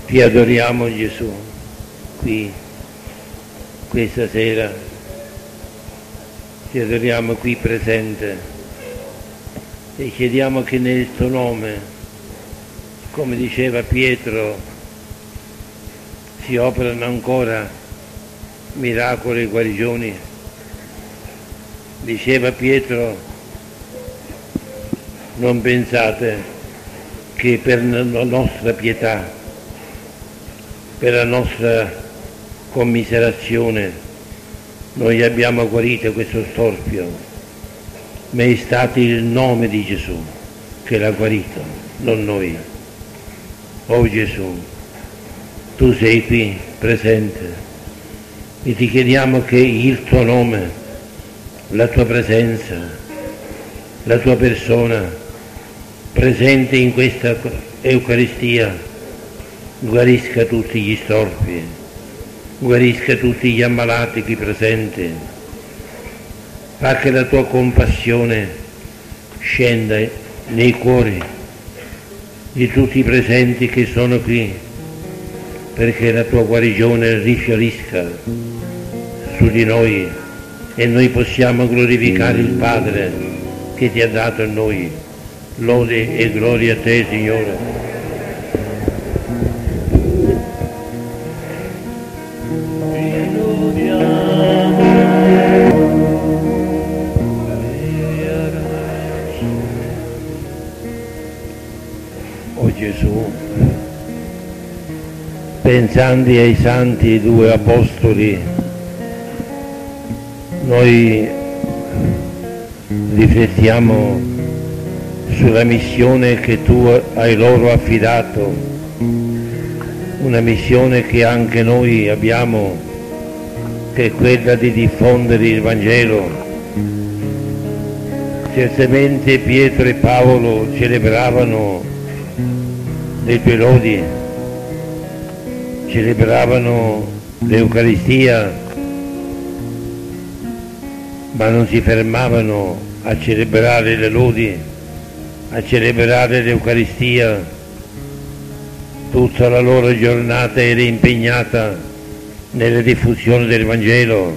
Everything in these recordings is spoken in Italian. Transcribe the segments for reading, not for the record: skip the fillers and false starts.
Ti adoriamo Gesù, qui, questa sera, ti adoriamo qui presente e chiediamo che nel tuo nome, come diceva Pietro, si operano ancora miracoli e guarigioni. Diceva Pietro, non pensate che per la nostra pietà, per la nostra commiserazione noi abbiamo guarito questo storpio, ma è stato il nome di Gesù che l'ha guarito, non noi. Oh Gesù, tu sei qui presente e ti chiediamo che il tuo nome, la tua presenza, la tua persona presente in questa Eucaristia guarisca tutti gli storpi, guarisca tutti gli ammalati qui presenti. Fa che la tua compassione scenda nei cuori di tutti i presenti che sono qui, perché la tua guarigione rifiorisca su di noi e noi possiamo glorificare il Padre che ti ha dato a noi. Lode e gloria a te, Signore. Oh Gesù, pensando ai santi due apostoli, noi riflettiamo sulla missione che tu hai loro affidato, una missione che anche noi abbiamo, che è quella di diffondere il Vangelo. Certamente Pietro e Paolo celebravano le tue lodi, celebravano l'Eucaristia, ma non si fermavano a celebrare le lodi, a celebrare l'Eucaristia. Tutta la loro giornata era impegnata nella diffusione del Vangelo.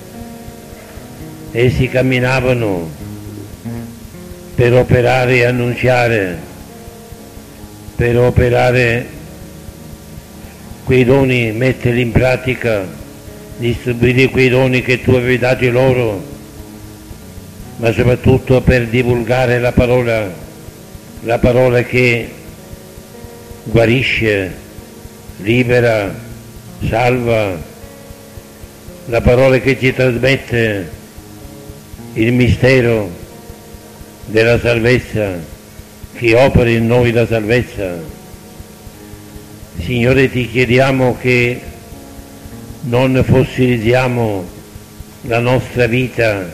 Essi camminavano per operare e annunciare, per operare quei doni, metterli in pratica, distribuire quei doni che tu avevi dato loro, ma soprattutto per divulgare la parola che guarisce, libera, salva, la parola che ci trasmette il mistero della salvezza, che opera in noi la salvezza. Signore, ti chiediamo che non fossilizziamo la nostra vita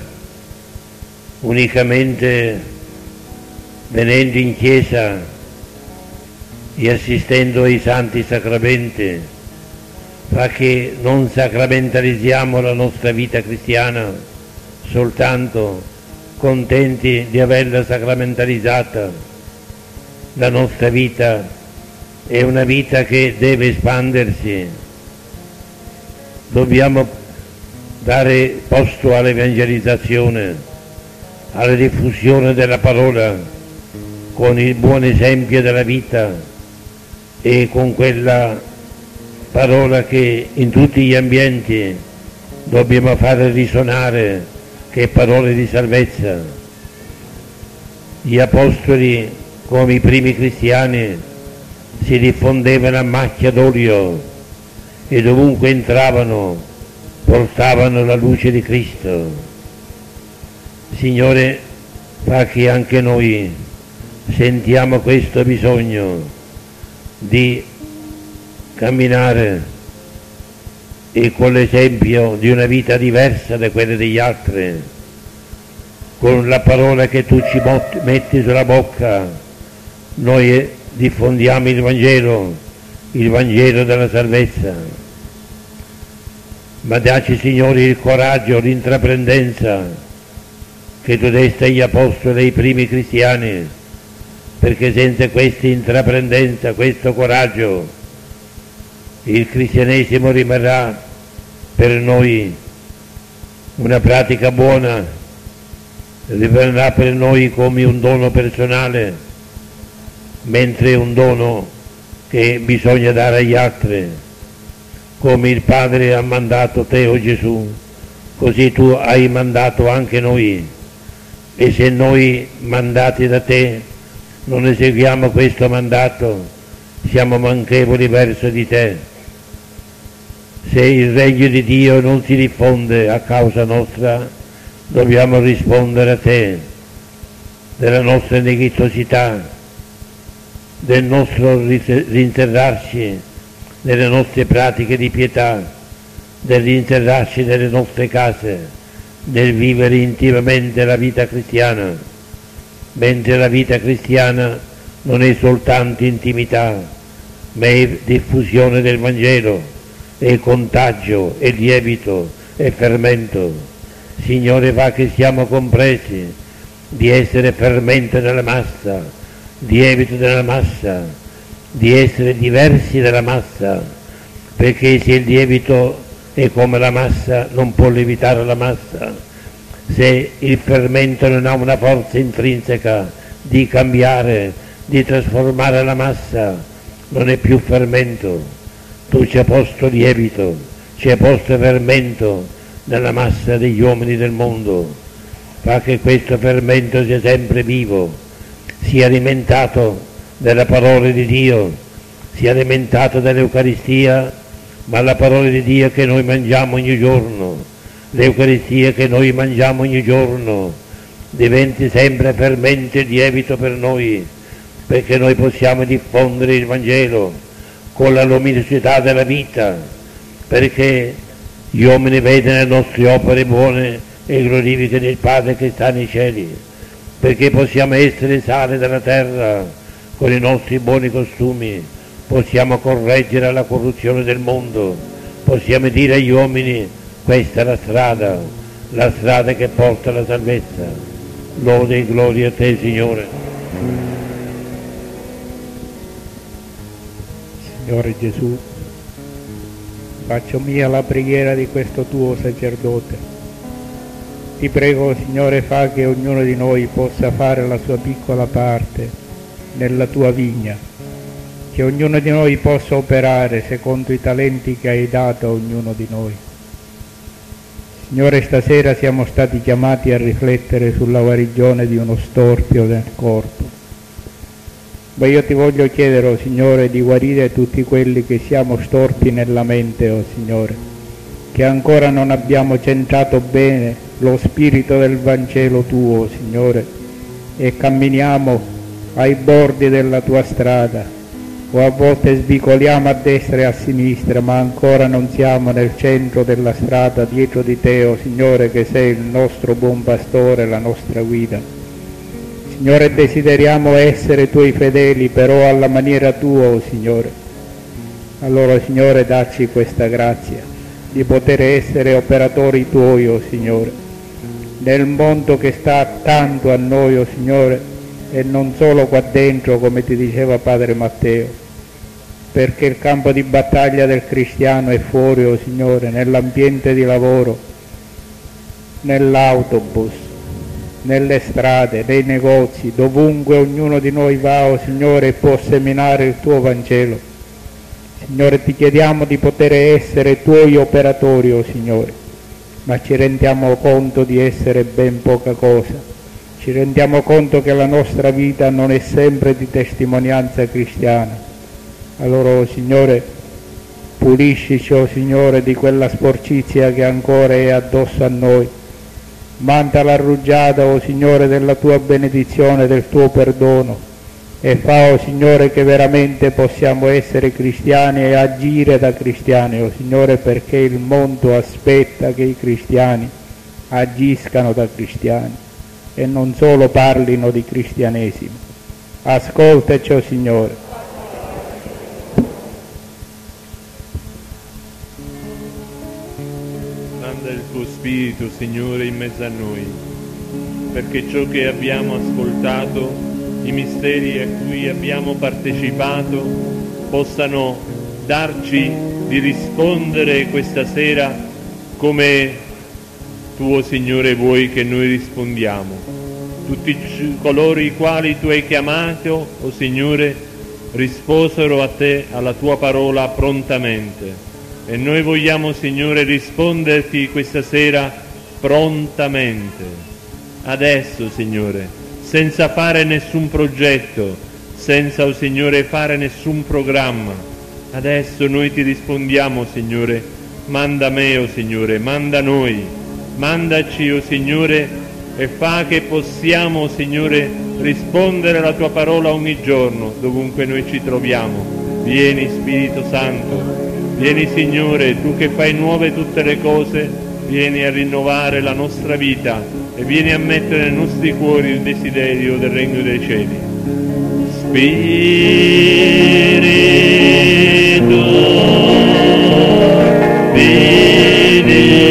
unicamente venendo in chiesa e assistendo ai santi sacramenti, fa che non sacramentalizziamo la nostra vita cristiana soltanto contenti di averla sacramentalizzata. La nostra vita è una vita che deve espandersi, dobbiamo dare posto all'evangelizzazione, alla diffusione della parola, con il buon esempio della vita e con quella parola che in tutti gli ambienti dobbiamo fare risuonare, che è parola di salvezza. Gli apostoli, come i primi cristiani, si diffondevano a macchia d'olio e dovunque entravano portavano la luce di Cristo. Signore, fa che anche noi sentiamo questo bisogno di camminare e con l'esempio di una vita diversa da quella degli altri, con la parola che tu ci metti sulla bocca, noi diffondiamo il Vangelo della salvezza. Ma dacci, Signore, il coraggio, l'intraprendenza che tu desti agli apostoli e ai primi cristiani, perché senza questa intraprendenza, questo coraggio, Il cristianesimo rimarrà per noi una pratica buona, rimarrà per noi come un dono personale, mentre è un dono che bisogna dare agli altri. Come il Padre ha mandato te, o Gesù, così tu hai mandato anche noi. E se noi, mandati da te, non eseguiamo questo mandato, siamo manchevoli verso di te. Se il regno di Dio non si diffonde a causa nostra, dobbiamo rispondere a te della nostra neghitosità, del nostro rinserrarci nelle nostre pratiche di pietà, dell'interrarci nelle nostre case, nel vivere intimamente la vita cristiana, mentre la vita cristiana non è soltanto intimità, ma è diffusione del Vangelo, è contagio, è lievito, è fermento. Signore, fa che siamo compresi di essere fermento nella massa, lievito della massa, di essere diversi dalla massa, perché se il lievito è come la massa non può lievitare la massa. Se il fermento non ha una forza intrinseca di cambiare, di trasformare la massa, non è più fermento. Tu ci hai posto lievito, ci hai posto fermento nella massa degli uomini del mondo. Fa che questo fermento sia sempre vivo, sia alimentato della parola di Dio, sia alimentato dall'Eucaristia, ma la parola di Dio che noi mangiamo ogni giorno, l'Eucaristia che noi mangiamo ogni giorno, diventi sempre fermento e lievito per noi, perché noi possiamo diffondere il Vangelo con la luminosità della vita, perché gli uomini vedono le nostre opere buone e glorificano il Padre che sta nei cieli, perché possiamo essere sale della terra. Con i nostri buoni costumi possiamo correggere la corruzione del mondo, possiamo dire agli uomini: questa è la strada che porta alla salvezza. Lode e gloria a te, Signore. Signore Gesù, faccio mia la preghiera di questo tuo sacerdote. Ti prego, Signore, fa che ognuno di noi possa fare la sua piccola parte nella tua vigna, che ognuno di noi possa operare secondo i talenti che hai dato a ognuno di noi. Signore, stasera siamo stati chiamati a riflettere sulla guarigione di uno storpio del corpo, ma io ti voglio chiedere, oh Signore, di guarire tutti quelli che siamo storpi nella mente, oh Signore, che ancora non abbiamo centrato bene lo spirito del Vangelo tuo, Signore, e camminiamo ai bordi della tua strada, o a volte svicoliamo a destra e a sinistra, ma ancora non siamo nel centro della strada dietro di te, o Signore, che sei il nostro buon pastore, la nostra guida. Signore, desideriamo essere tuoi fedeli, però alla maniera tua, o Signore. Allora, Signore, dacci questa grazia di poter essere operatori tuoi, o Signore, nel mondo che sta accanto a noi, o Signore, e non solo qua dentro, come ti diceva Padre Matteo, perché il campo di battaglia del cristiano è fuori, oh Signore, nell'ambiente di lavoro, nell'autobus, nelle strade, nei negozi, dovunque ognuno di noi va, oh Signore, e può seminare il tuo Vangelo. Signore, ti chiediamo di poter essere tuoi operatori, oh Signore, ma ci rendiamo conto di essere ben poca cosa. Ci rendiamo conto che la nostra vita non è sempre di testimonianza cristiana. Allora, oh Signore, puliscici, oh Signore, di quella sporcizia che ancora è addosso a noi. Manda la rugiada, oh Signore, della tua benedizione, del tuo perdono, e fa, oh Signore, che veramente possiamo essere cristiani e agire da cristiani, oh Signore, perché il mondo aspetta che i cristiani agiscano da cristiani e non solo parlino di cristianesimo. Ascoltaci, oh Signore. Manda il tuo Spirito, Signore, in mezzo a noi, perché ciò che abbiamo ascoltato, i misteri a cui abbiamo partecipato, possano darci di rispondere questa sera come tuo Signore vuoi che noi rispondiamo. Tutti coloro i quali tu hai chiamato, o Signore, risposero a te, alla tua parola prontamente. E noi vogliamo, Signore, risponderti questa sera prontamente. Adesso, Signore, senza fare nessun progetto, senza, o Signore, fare nessun programma. Adesso noi ti rispondiamo, Signore, manda me, o Signore, manda noi, mandaci, o Signore, e fa che possiamo, Signore, rispondere alla tua parola ogni giorno, dovunque noi ci troviamo. Vieni, Spirito Santo, vieni, Signore, tu che fai nuove tutte le cose, vieni a rinnovare la nostra vita e vieni a mettere nei nostri cuori il desiderio del regno dei cieli. Spirito, vieni.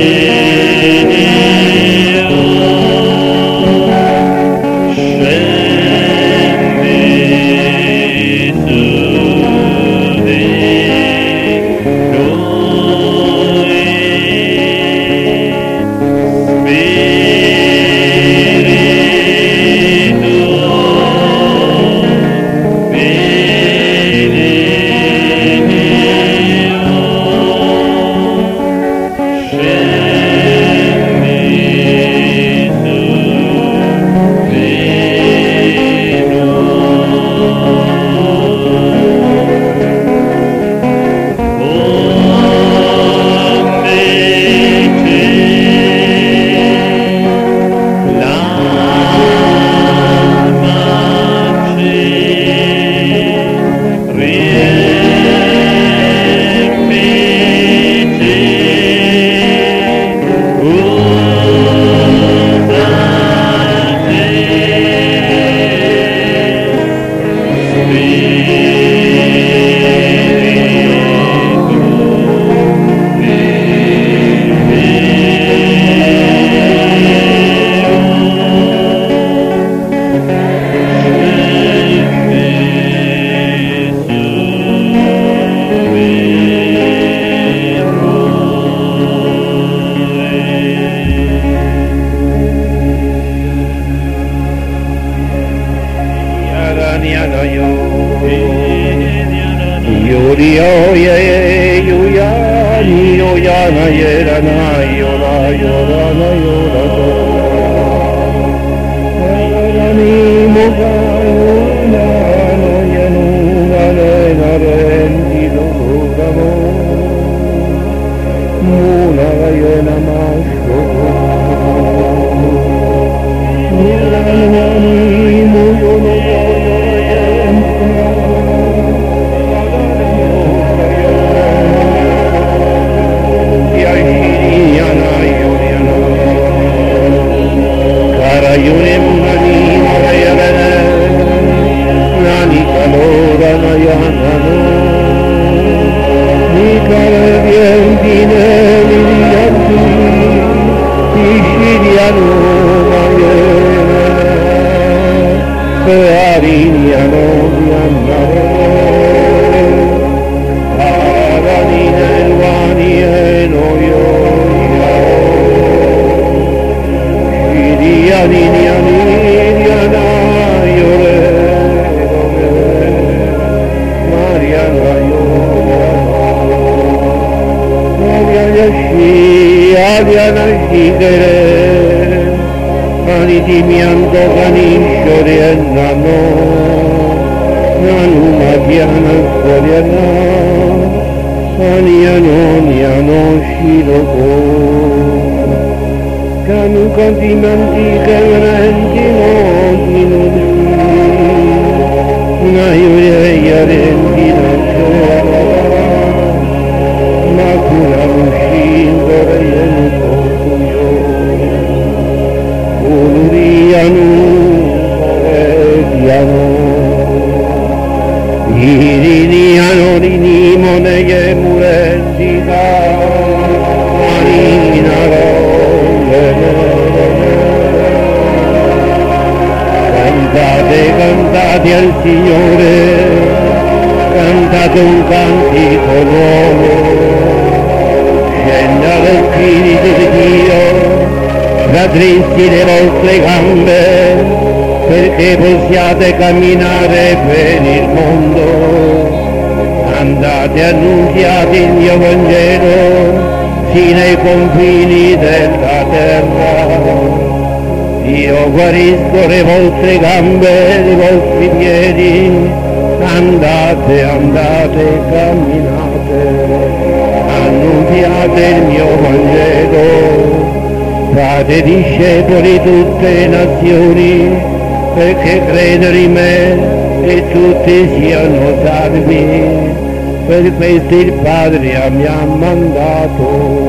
Cantate al Signore, cantate cantato un cantico nuovo, scenda lo Spirito di Dio, raddrizzi le vostre gambe, perché possiate camminare per il mondo. Andate, annunziate il mio Vangelo sino ai confini della terra. Io guarisco le vostre gambe, i vostri piedi, andate, andate, camminate, annunziate il mio Vangelo, fate discepoli tutte le nazioni, perché credere in me e tutti siano salvi, per questo il Padre mi ha mandato.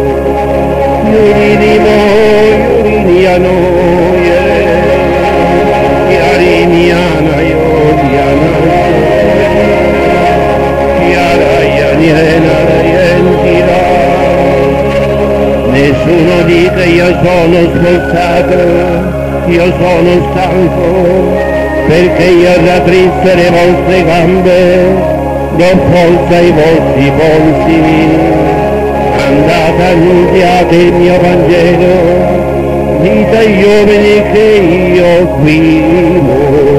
Yurini a noi, Yarimiana Yodiana, Yarayaniena Yentira. Nessuno dica io sono sforzato, io sono stanco, perché io raddrizzo le vostre gambe, do forza ai vostri polsi. Andate, annunziate il mio Vangelo, dite agli uomini che io vivo.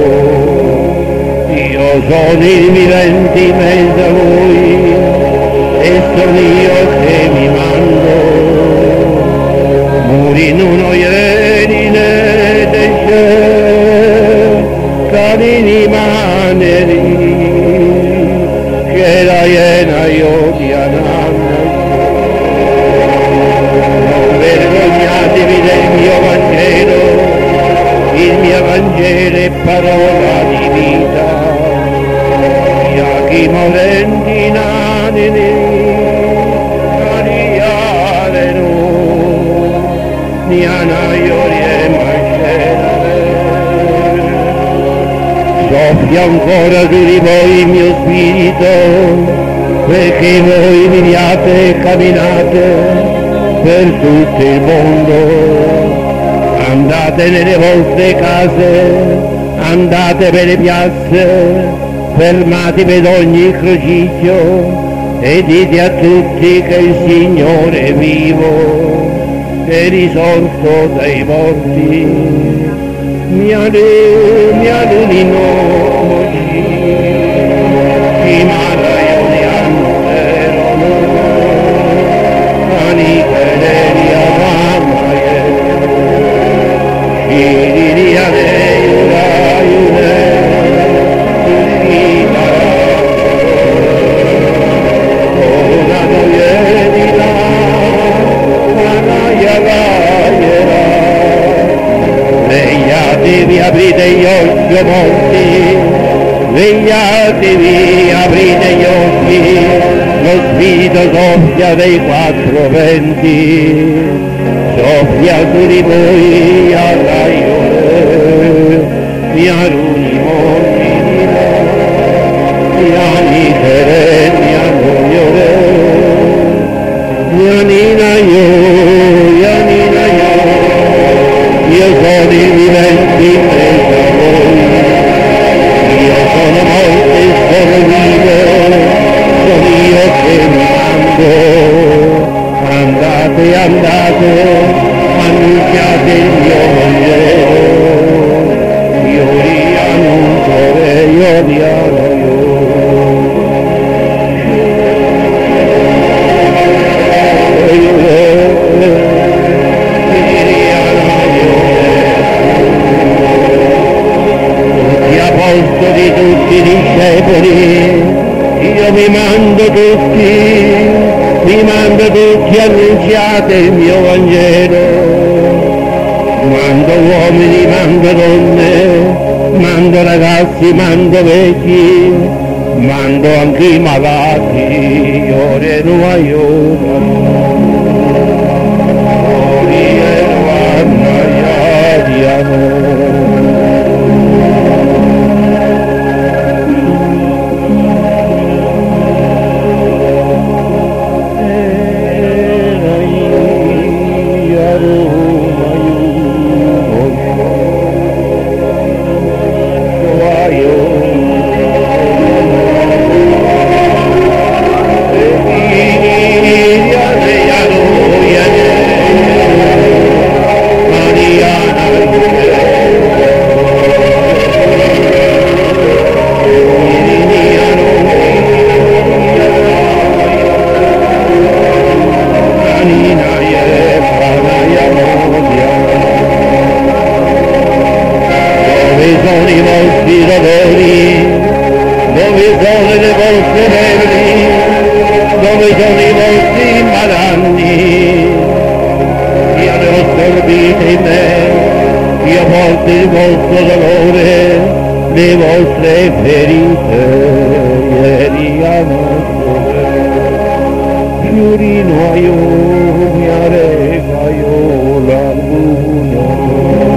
Io sono il vivente in mezzo a voi, e sono io che mi mando. Muri nuno ienine desce, canini maneri, che la iena io ti ananno. Vergognatevi del mio Vangelo, il mio Vangelo è parola di vita. Chi morenti nanini, cariareno, niana iorie mascere. Soffia ancora su di voi il mio spirito, perché voi viviate e camminate per tutto il mondo. Andate nelle vostre case, andate per le piazze, fermati per ogni crociccio e dite a tutti che il Signore è vivo, è risorto dai morti. Mialunino chi maraioni anterono, anicheria mamaie, Shiriya Deura Yune, Shiriya Ona Noyedina, Anayagayera. Svegliatevi, aprite gli occhi morti, svegliatevi, aprite gli occhi, lo spirito soffia dei quattro venti, soffia su di voi alla iole, miaruni morti di là, miani tere, miano iole, mianina io, mianina io. Io sono i viventi in mezzo a voi, io sono morto e sono vivo, sono io che mi mando. Andate, andate, annunziate il mio Vangelo, io li annuncio e io li annuncio. Di tutti i discepoli, io vi mando tutti, annunziate il mio Vangelo, mando uomini, mando donne, mando ragazzi, mando vecchi, mando anche i malati, ore non aiutano. le vostre ferite, ieri a nostro Fiorino a io, mi arega io la luna.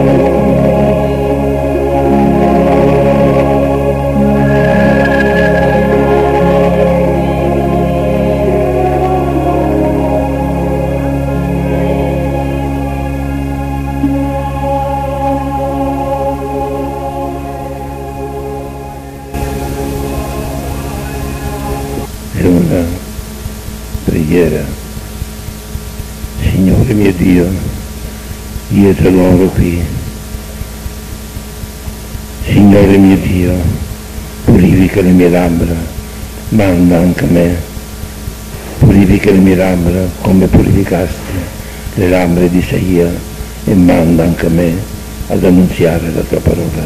È una preghiera. Signore mio Dio, io te l'oro qui. Signore mio Dio, purifica le mie labbra, manda anche a me. Purifica le mie labbra come purificasti le labbra di Isaia e manda anche a me ad annunziare la tua parola.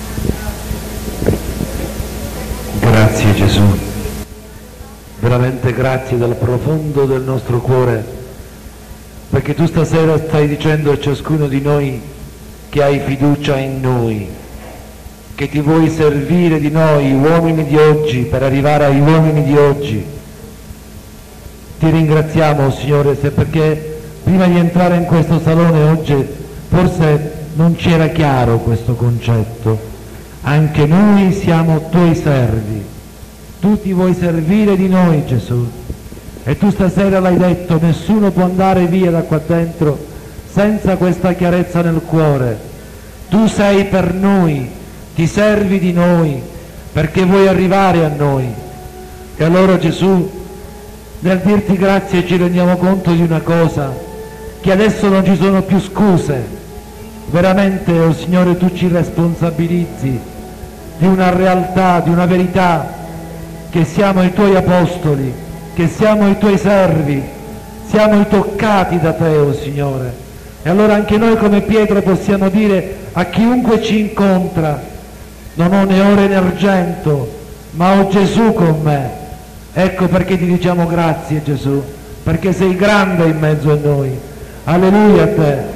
Grazie Gesù. Veramente grazie dal profondo del nostro cuore, perché tu stasera stai dicendo a ciascuno di noi che hai fiducia in noi, che ti vuoi servire di noi, uomini di oggi, per arrivare ai uomini di oggi. Ti ringraziamo, Signore, perché prima di entrare in questo salone oggi forse non c'era chiaro questo concetto. Anche noi siamo tuoi servi. Tu ti vuoi servire di noi, Gesù, e tu stasera l'hai detto, nessuno può andare via da qua dentro senza questa chiarezza nel cuore. Tu sei per noi, ti servi di noi, perché vuoi arrivare a noi. E allora Gesù, nel dirti grazie ci rendiamo conto di una cosa, che adesso non ci sono più scuse. Veramente, oh Signore, tu ci responsabilizzi di una realtà, di una verità, che siamo i tuoi apostoli, che siamo i tuoi servi, siamo i toccati da te, oh Signore. E allora anche noi come Pietro possiamo dire a chiunque ci incontra, non ho né oro né argento, ma ho Gesù con me. Ecco perché ti diciamo grazie Gesù, perché sei grande in mezzo a noi. Alleluia a te.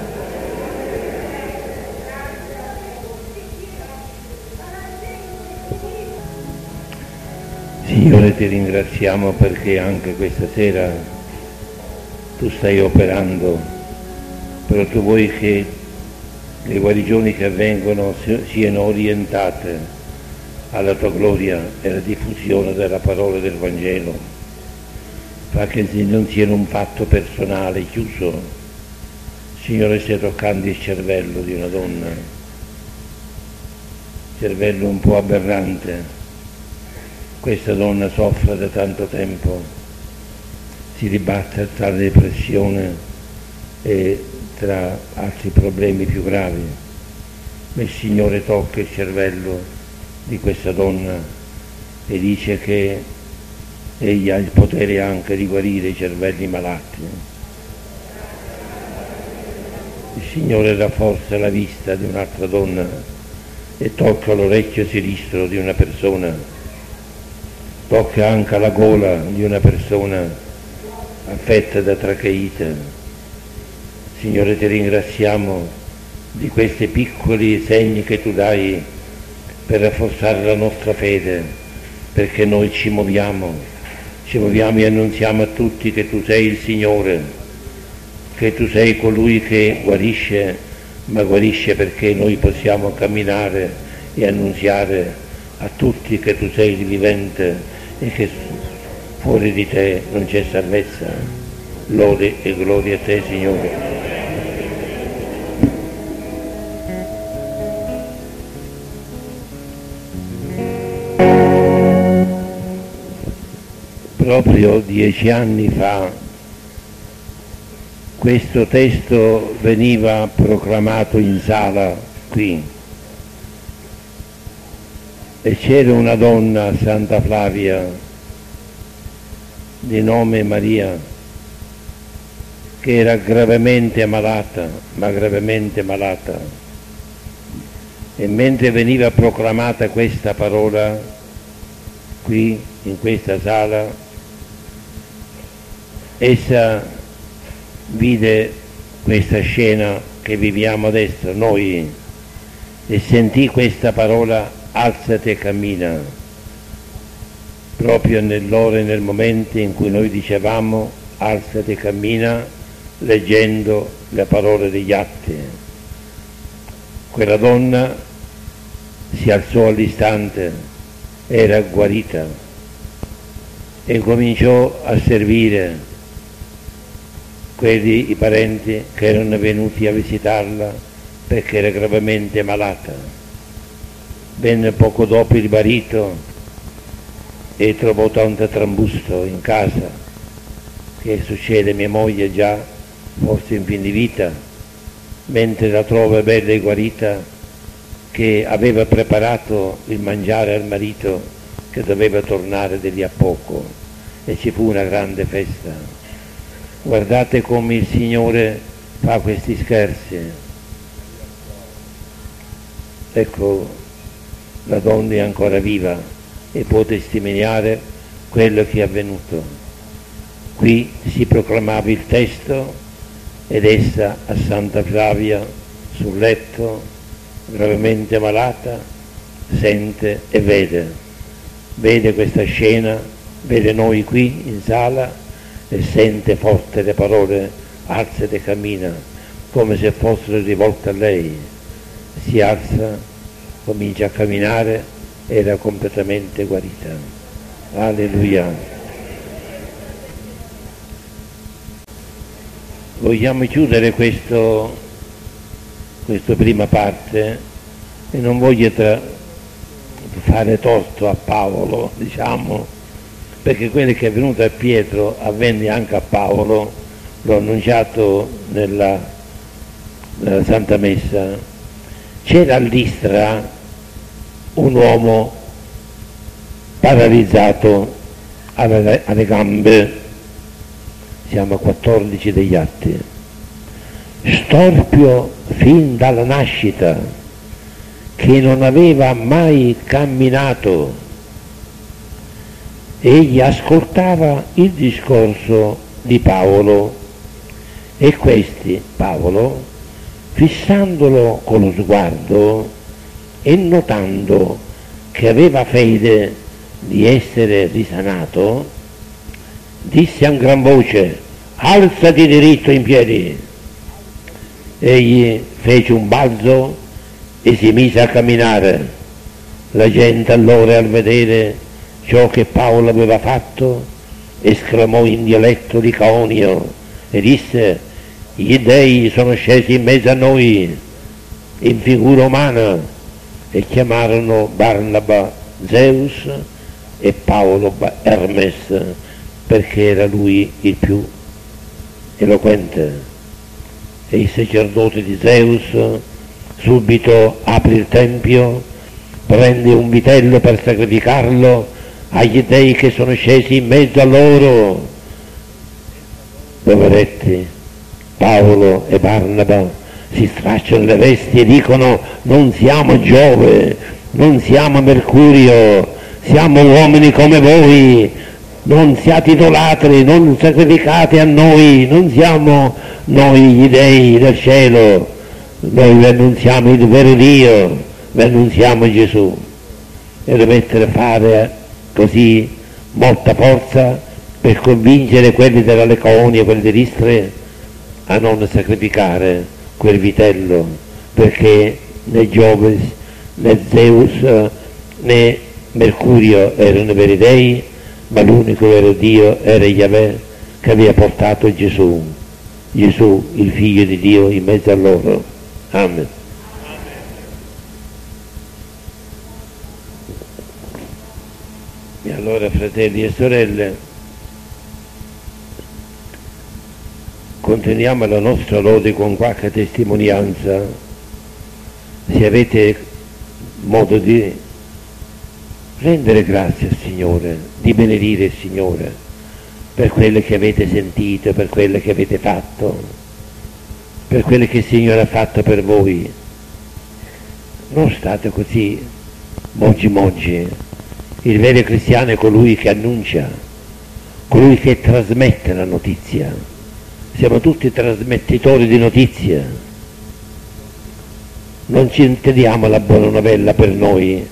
Signore, ti ringraziamo perché anche questa sera tu stai operando, però tu vuoi che le guarigioni che avvengono siano orientate alla tua gloria e alla diffusione della parola del Vangelo. Fa che non sia un fatto personale, chiuso. Signore, stai toccando il cervello di una donna, cervello un po' aberrante. Questa donna soffre da tanto tempo, si dibatte tra la depressione e tra altri problemi più gravi. Ma il Signore tocca il cervello di questa donna e dice che egli ha il potere anche di guarire i cervelli malati. Il Signore rafforza la vista di un'altra donna e tocca l'orecchio sinistro di una persona. Tocca anche la gola di una persona affetta da tracheite. Signore, ti ringraziamo di questi piccoli segni che tu dai per rafforzare la nostra fede, perché noi ci muoviamo e annunziamo a tutti che tu sei il Signore, che tu sei colui che guarisce, ma guarisce perché noi possiamo camminare e annunziare a tutti che tu sei il vivente e che fuori di te non c'è salvezza. Lode e gloria a te, Signore. Proprio 10 anni fa questo testo veniva proclamato in sala qui. E c'era una donna, Santa Flavia, di nome Maria, che era gravemente malata, e mentre veniva proclamata questa parola qui, in questa sala, essa vide questa scena che viviamo adesso noi e sentì questa parola alzati e cammina, proprio nell'ora e nel momento in cui noi dicevamo alzati e cammina, leggendo le parole degli atti. Quella donna si alzò all'istante, era guarita e cominciò a servire quelli, i parenti che erano venuti a visitarla perché era gravemente malata. Venne poco dopo il marito e trovò tanto trambusto in casa, che succede, mia moglie già forse in fin di vita, mentre la trova bella e guarita, che aveva preparato il mangiare al marito che doveva tornare di lì a poco, e ci fu una grande festa. Guardate come il Signore fa questi scherzi. Ecco, la donna è ancora viva e può testimoniare quello che è avvenuto. Qui si proclamava il testo ed essa a Santa Flavia sul letto, gravemente malata, sente e vede questa scena, vede noi qui in sala e sente forte le parole alzati e cammina, come se fossero rivolte a lei. Si alza, comincia a camminare, era completamente guarita. Alleluia. Vogliamo chiudere questa prima parte e non voglio fare torto a Paolo, diciamo, perché quello che è avvenuto a Pietro avvenne anche a Paolo, l'ho annunciato nella Santa Messa. C'era a Listra un uomo paralizzato alle gambe, siamo a 14 degli Atti, storpio fin dalla nascita, che non aveva mai camminato. Egli ascoltava il discorso di Paolo e questi, Paolo, fissandolo con lo sguardo e notando che aveva fede di essere risanato, disse a gran voce: alzati diritto in piedi. Egli fece un balzo e si mise a camminare. La gente allora, al vedere ciò che Paolo aveva fatto, esclamò in dialetto licaonio e disse: gli dei sono scesi in mezzo a noi in figura umana. E chiamarono Barnaba Zeus e Paolo Hermes, perché era lui il più eloquente. E il sacerdote di Zeus subito apre il tempio, prende un vitello per sacrificarlo agli dei che sono scesi in mezzo a loro. Poveretti, Paolo e Barnaba si stracciano le vesti e dicono: non siamo Giove, non siamo Mercurio, siamo uomini come voi, non siate idolatri, non sacrificate a noi, non siamo noi gli dei del cielo, noi vi annunziamo il vero Dio, vi annunziamo Gesù. E dovete fare così molta forza per convincere quelli della Licaonia, quelli di Listra, a non sacrificare quel vitello, perché né Giove né Zeus né Mercurio erano veri dei, ma l'unico vero Dio era Yahweh, che aveva portato Gesù, il figlio di Dio, in mezzo a loro. Amen. E allora, fratelli e sorelle, continuiamo la nostra lode con qualche testimonianza. Se avete modo di rendere grazie al Signore, di benedire il Signore per quello che avete sentito, per quello che avete fatto, per quello che il Signore ha fatto per voi. Non state così moggi. Il vero cristiano è colui che annuncia, colui che trasmette la notizia. Siamo tutti trasmettitori di notizia. Non ci intendiamo la buona novella per noi,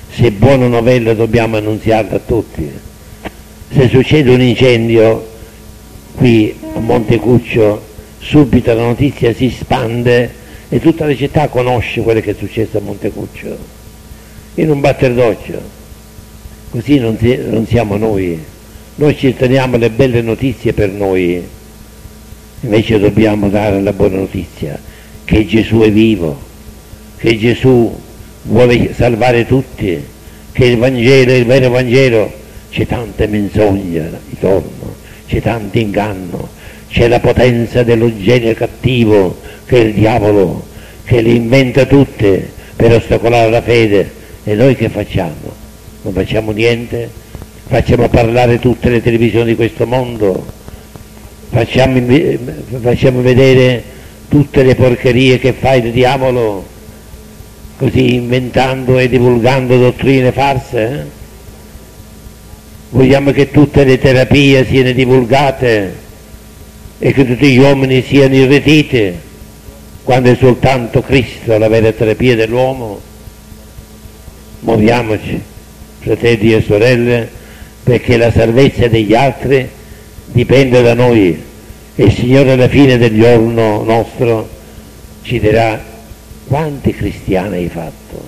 se buona novella dobbiamo annunziarla a tutti. Se succede un incendio qui a Montecuccio, subito la notizia si spande e tutta la città conosce quello che è successo a Montecuccio, in un batter d'occhio. Così non siamo noi ci teniamo le belle notizie per noi, invece dobbiamo dare la buona notizia, che Gesù è vivo, che Gesù vuole salvare tutti, che il Vangelo, il vero Vangelo, c'è tanta menzogna intorno, c'è tanto inganno, c'è la potenza dello genio cattivo che è il diavolo, che le inventa tutte per ostacolare la fede. E noi che facciamo? Non facciamo niente? Facciamo parlare tutte le televisioni di questo mondo? Facciamo vedere tutte le porcherie che fa il diavolo, così inventando e divulgando dottrine false? Vogliamo che tutte le terapie siano divulgate e che tutti gli uomini siano irretiti, quando è soltanto Cristo la vera terapia dell'uomo? Muoviamoci, fratelli e sorelle, perché la salvezza degli altri dipende da noi e il Signore alla fine del giorno nostro ci dirà: quanti cristiani hai fatto?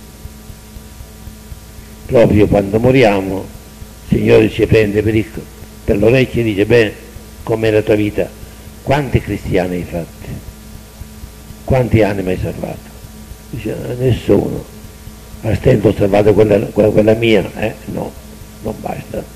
Proprio quando moriamo il Signore ci prende per l'orecchio e dice: beh, com'è la tua vita? Quanti cristiani hai fatti? Quanti anime hai salvato? Dice: nessuno. A stento ho salvato quella mia? No, non basta.